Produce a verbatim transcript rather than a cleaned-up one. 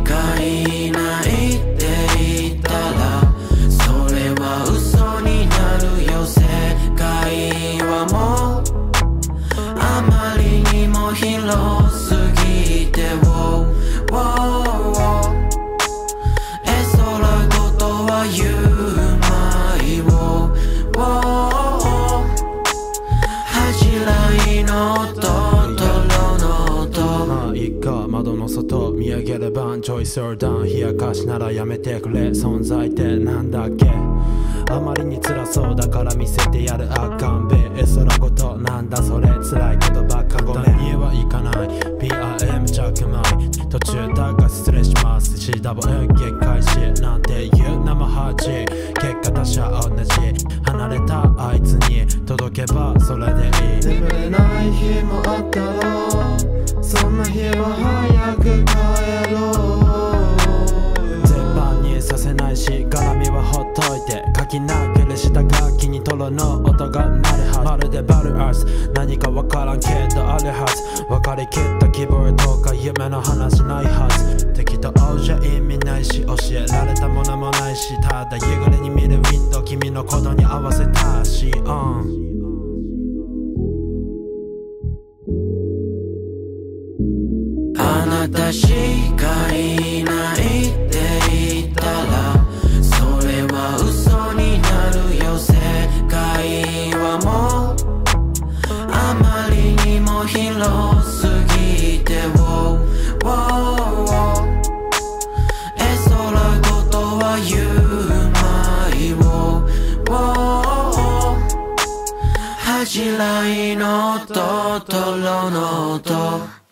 いないって言ったらそれは嘘になるよ。世界はもうあまりにも広すぎて Wow, wow, 絵空ごとは言うまい Wow, wow 恥じらいの音トロの音。 まあいっか、窓の外見上げればチョイスオーダウン。冷やかしならやめてくれ。存在ってなんだっけ。あまりに辛そうだから見せてやるあかんべ。絵空ごとなんだそれ。辛いことばっかごめん。家は行かない ピーアールエム 着米途中だが失礼します。 シーダブリュー 激開始なんていう生ハチ。結果他者同じ。離れたあいつに届けばそれでいい。 眠れない日もあったろう。そんな日は早く帰ろう。 絶版にさせないし絡みはほっといて。書きなけれ下書きにトロの音が鳴るはず。まるでバルアース何かわからんけどあるはず。分かりきった希望とか夢の話ないはず。適当じゃ意味ないし教えられたものもないし。ただ夕暮れに見るウィンドウ君のことに合わせたし、うんあなたしかいないって言ったらそれは嘘になるよ。世界はもうあまりにも広すぎて Wow, wow 絵空ごとは言うまい Wow, wow 恥じらいの音トロの音。